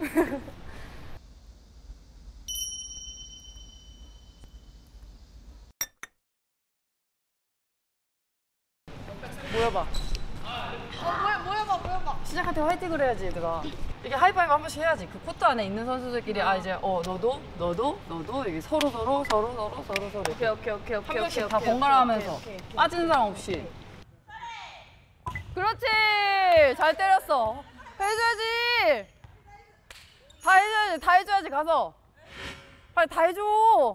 모여봐. 모여봐. 시작할 때 화이팅을 해야지, 얘들아. 이게 하이파이브 한 번씩 해야지. 그 코트 안에 있는 선수들끼리 아 이제 너도 이게 서로. 오케이. 한 명씩 다 번갈아 하면서 빠지는 사람 없이. 그렇지! 잘 때렸어. 해줘야지! 다 해줘야지, 가서. 빨리 다 해줘!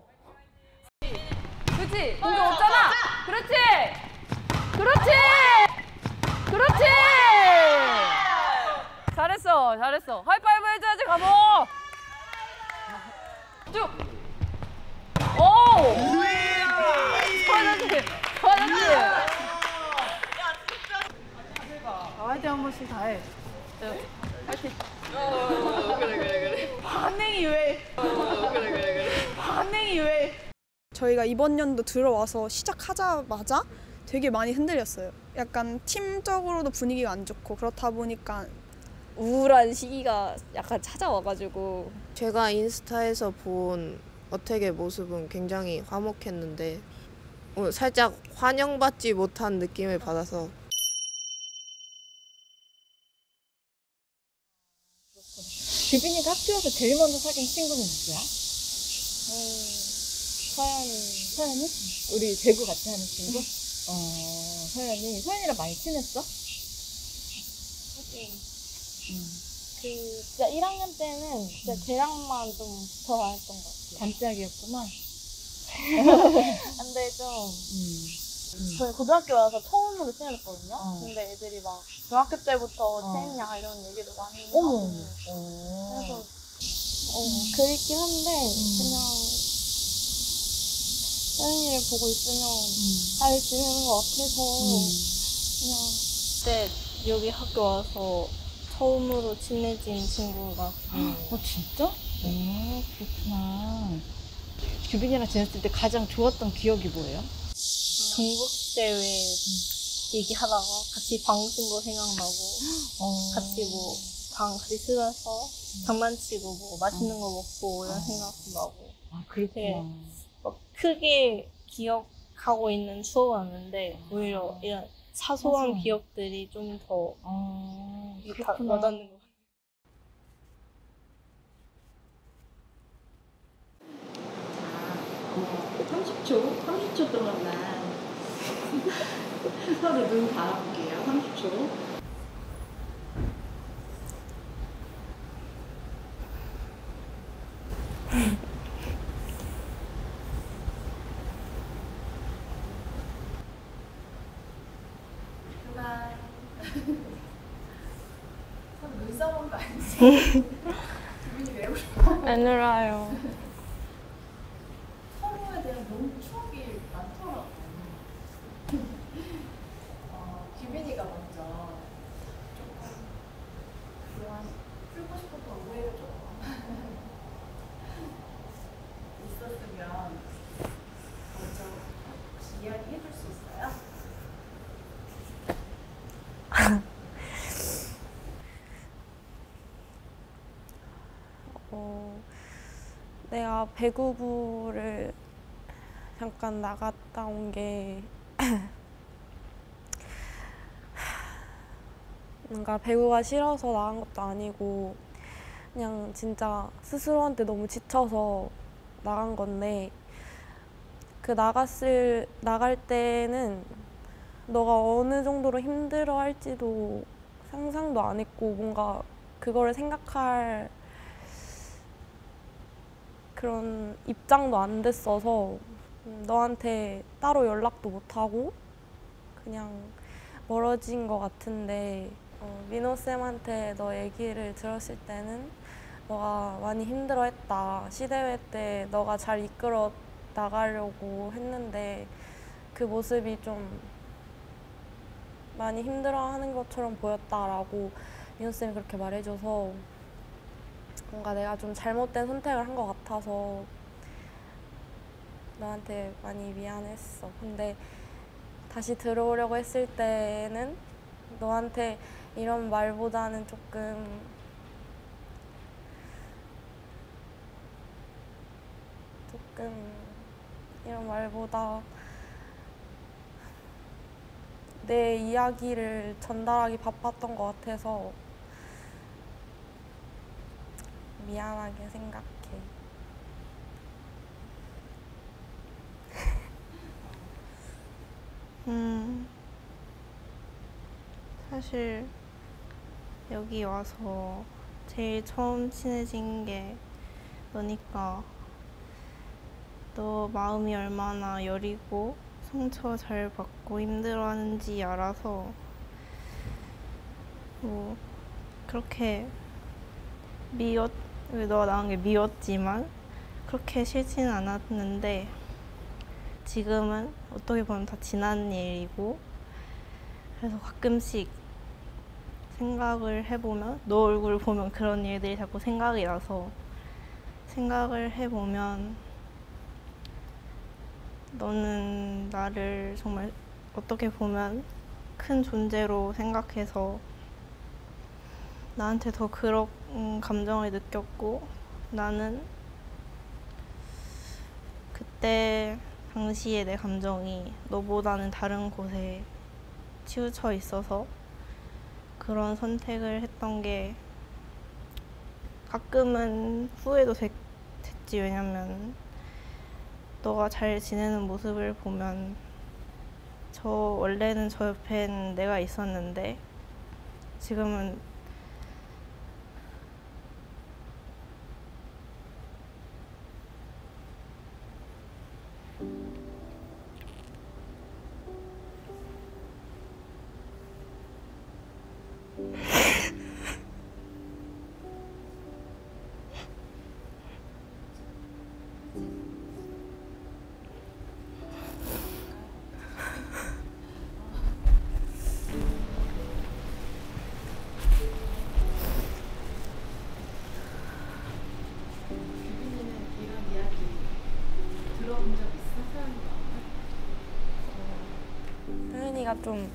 그렇지! 공격 없잖아! 그렇지! 잘했어. 하이파이브 해줘야지, 가서! 쭉! 오! 좋아졌지? 화이팅 한 번씩 다 해. 화이팅. 그래. 반응이 왜? 저희가 이번 연도 들어와서 시작하자마자 되게 많이 흔들렸어요. 약간 팀적으로도 분위기가 안 좋고 그렇다 보니까 우울한 시기가 약간 찾아와가지고 제가 인스타에서 본 어택의 모습은 굉장히 화목했는데 살짝 환영받지 못한 느낌을 받아서 규빈이가 학교에서 제일 먼저 사귄 친구는 누구야? 서연이? 우리 배구 같이 하는 친구? 서연이랑 많이 친했어? 진짜 1학년 때는 진짜 쟤랑만 좀 붙어 다녔던 것 같아요. 단짝이었구만. 근데 저희 고등학교 와서 처음으로 친해졌거든요. 근데 애들이 막 중학교 때부터 친했냐 이런 얘기도 많이 하고 그래서 그립긴 한데 그냥 서연이를 보고 있으면 잘 지내는 것 같아서 그냥 그때 여기 학교 와서 처음으로 친해진 친구가 진짜? 그렇구나. 규빈이랑 지냈을 때 가장 좋았던 기억이 뭐예요? 전국대회 얘기하다가 같이 방 쓴 거 생각나고 같이 뭐 방 같이 쓰면서 장난치고 뭐 맛있는 거 먹고 이런 생각도 나고 되게 막 크게 기억하고 있는 추억은 없는데 오히려 이런 사소한 기억들이 좀 더 와닿는 것 같아요. 30초 동안만 서로 눈 감아볼게요. 30초. 서로 눈싸움한 거 아니지? 기분이 왜 울어? 안 울어요. 서로에 대한 너무 추억이 많더라고. 규빈이가 먼저 조금 그동안 풀고 싶었던 오해를 조금 있었으면 먼저 혹시 이야기해 줄 수 있어요? 내가 배구부를 잠깐 나갔다 온 게 뭔가 배구가 싫어서 나간 것도 아니고 그냥 진짜 스스로한테 너무 지쳐서 나간 건데 그 나갈 때는 너가 어느 정도로 힘들어 할지도 상상도 안 했고 뭔가 그거를 생각할 그런 입장도 안 됐어서 너한테 따로 연락도 못하고 그냥 멀어진 것 같은데 민호쌤한테 너 얘기를 들었을 때는 너가 많이 힘들어했다. 시대회 때 너가 잘 이끌어 나가려고 했는데 그 모습이 좀 많이 힘들어하는 것처럼 보였다라고 민호쌤이 그렇게 말해줘서 뭔가 내가 좀 잘못된 선택을 한 것 같아서 너한테 많이 미안했어. 근데 다시 들어오려고 했을 때는 너한테 이런 말보다는 조금 가끔 이런 말보다 내 이야기를 전달하기 바빴던 것 같아서 미안하게 생각해. 사실 여기 와서 제일 처음 친해진 게 너니까 너 마음이 얼마나 여리고 상처 잘 받고 힘들어하는지 알아서 뭐 그렇게 너가 나온 게 미웠지만 그렇게 싫지는 않았는데 지금은 어떻게 보면 다 지난 일이고 그래서 가끔씩 생각을 해보면 너 얼굴 보면 그런 일들이 자꾸 생각이 나서 생각을 해보면 너는 나를 정말 어떻게 보면 큰 존재로 생각해서 나한테 더 그런 감정을 느꼈고 나는 그때 당시에 내 감정이 너보다는 다른 곳에 치우쳐 있어서 그런 선택을 했던 게 가끔은 후회도 됐지. 왜냐면 너가 잘 지내는 모습을 보면 원래는 저 옆엔 내가 있었는데 지금은 서연이가 좀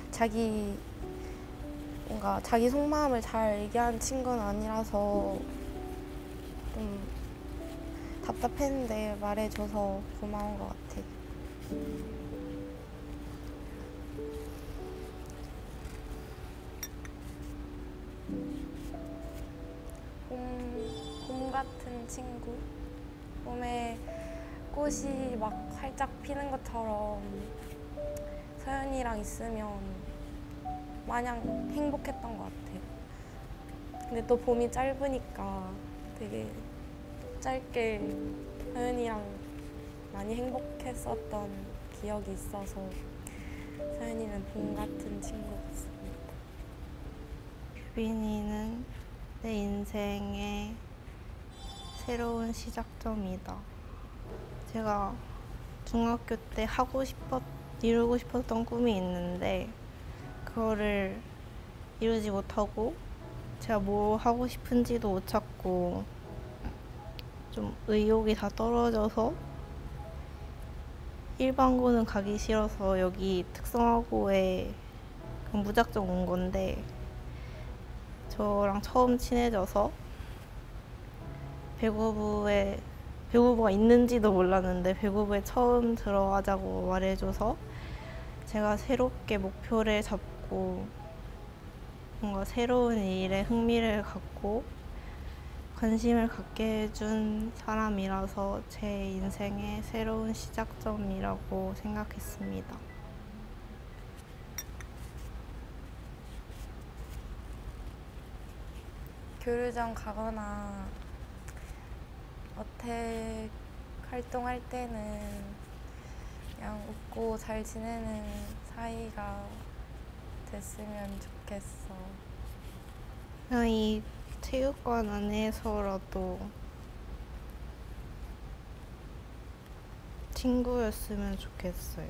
뭔가 자기 속마음을 잘 얘기하는 친구는 아니라서 좀 답답했는데 말해줘서 고마운 것 같아. 봄 같은 친구? 봄에 꽃이 막 활짝 피는 것처럼 서연이랑 있으면 마냥 행복했던 것 같아. 근데 또 봄이 짧으니까 되게 짧게 서연이랑 많이 행복했었던 기억이 있어서 서연이는 봄 같은 친구 같습니다. 규빈이는 내 인생의 새로운 시작점이다. 제가 중학교 때 이루고 싶었던 꿈이 있는데 그거를 이루지 못하고 제가 뭐 하고 싶은지도 못 찾고 좀 의욕이 다 떨어져서 일반고는 가기 싫어서 여기 특성화고에 무작정 온 건데 저랑 처음 친해져서 배구부가 있는지도 몰랐는데 배구부에 처음 들어가자고 말해줘서 제가 새롭게 목표를 잡고 뭔가 새로운 일에 흥미를 갖고 관심을 갖게 해준 사람이라서 제 인생의 새로운 시작점이라고 생각했습니다. 교류전 가거나 어택 활동할 때는 그냥 웃고 잘 지내는 사이가 됐으면 좋겠어. 그냥 이 체육관 안에서라도 친구였으면 좋겠어요.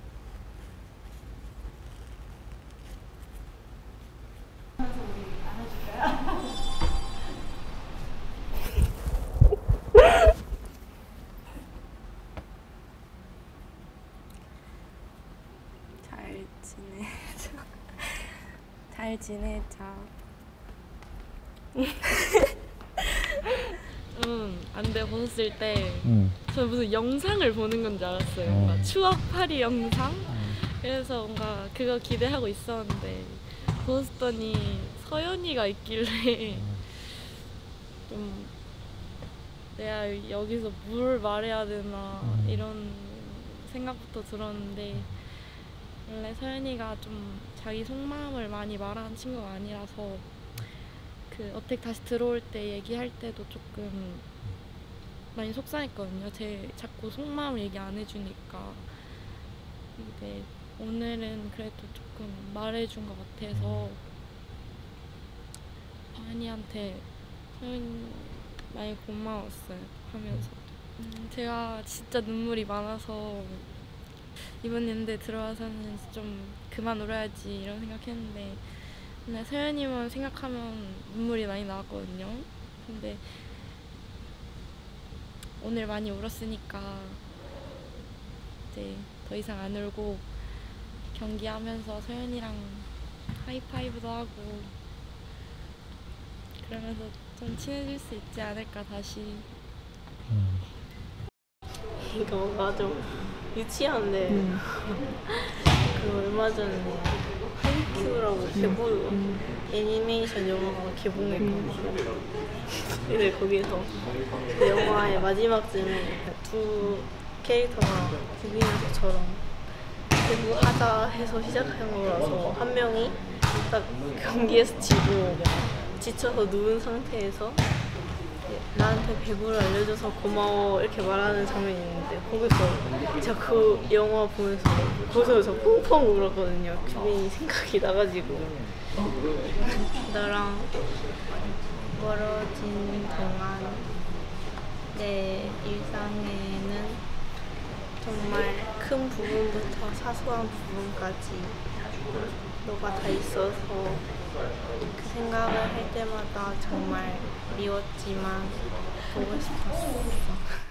잘 지내자. 안대 벗었을 때 저는 무슨 영상을 보는 건 줄 알았어요. 뭔가 추억팔이 영상? 그래서 뭔가 그거 기대하고 있었는데 벗었더니 서연이가 있길래 좀 내가 여기서 뭘 말해야 되나 이런 생각부터 들었는데 원래 서연이가 좀 자기 속마음을 많이 말하는 친구가 아니라서 그 어택 다시 들어올 때 얘기할 때도 조금 많이 속상했거든요. 제 자꾸 속마음을 얘기 안 해주니까. 근데 오늘은 그래도 조금 말해준 것 같아서 서연이한테 많이 고마웠어요. 하면서도 제가 진짜 눈물이 많아서 이번 연대 들어와서는 좀 그만 울어야지 이런 생각했는데 근데 서연이만 생각하면 눈물이 많이 나거든요. 근데 오늘 많이 울었으니까 이제 더 이상 안 울고 경기하면서 서연이랑 하이파이브도 하고 그러면서 좀 친해질 수 있지 않을까 다시. 이거 뭔가 좀 유치한데 그 얼마 전에 하이큐라고 대부 애니메이션 영화가 개봉했거든요. 근데 거기서 그 영화의 마지막쯤에 두 캐릭터가 구비나서처럼 대부하자 해서 시작한 거라서 한 명이 딱 경기에서 지고 지쳐서 누운 상태에서 나한테 배구를 알려줘서 고마워 이렇게 말하는 장면이 있는데 거기서 제가 그 영화 보면서 거기서 저 펑펑 울었거든요. 규빈이 생각이 나가지고 나랑 멀어진 동안 내 일상에는 정말 큰 부분부터 사소한 부분까지 너가 다 있어서 그 생각을 할 때마다 정말 미웠지만 보고 싶었어.